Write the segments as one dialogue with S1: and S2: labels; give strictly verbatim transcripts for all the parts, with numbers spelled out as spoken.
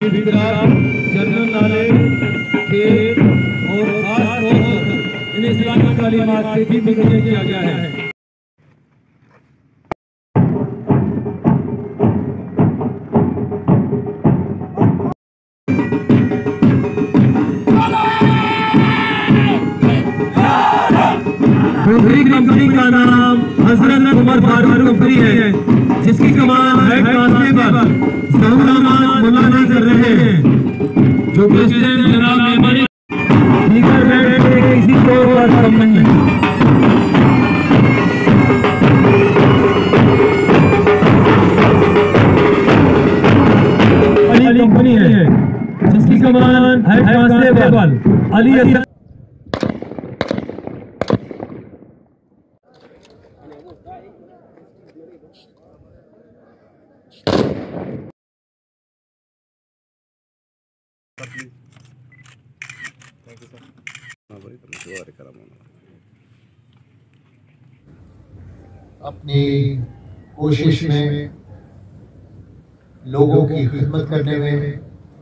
S1: General knowledge, खेल और खास तौर पर इन इस्लामी तालीमात से भी मुतय्यन किया गया है। दूसरी कंपनी का नाम हजरत उमर फारूक कंपनी है, जिसकी कमान हेड कांस्टेबल जहूर रहमान मुल्ला नहीं कर रहे हैं, जो प्रेसिडेंट जनाब मेमनी दीगर बैंड के किसी तौर पर कम नहीं है। अली कंपनी है, जिसकी कमान हेड कांस्टेबल अली असद
S2: अपनी कोशिश में, लोगों की खिदमत करने में,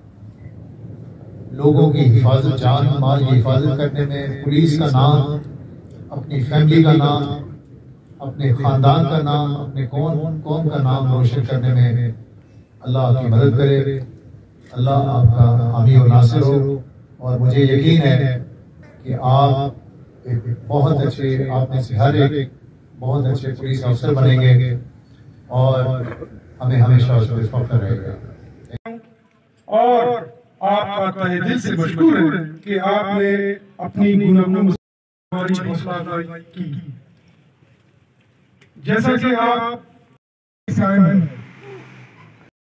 S2: लोगों की हिफाजत, जान माल की हिफाजत करने में, पुलिस का नाम, अपनी फैमिली का नाम, अपने खानदान का नाम, अपने कौम कौम का नाम रोशन करने में अल्लाह आपकी मदद करे। अल्लाह आपका हामी और नासिर हो। और मुझे यकीन है कि आप एक बहुत अच्छे, आप में से हर एक बहुत अच्छे पुलिस अफसर बनेंगे और हमें हमेशा उस पर फख्र रहेगा।
S3: और आपका तहे दिल से मशकूर है कि आपने अपनी गुनाहों हमारी हौसला अफजाई की। जैसा कि आप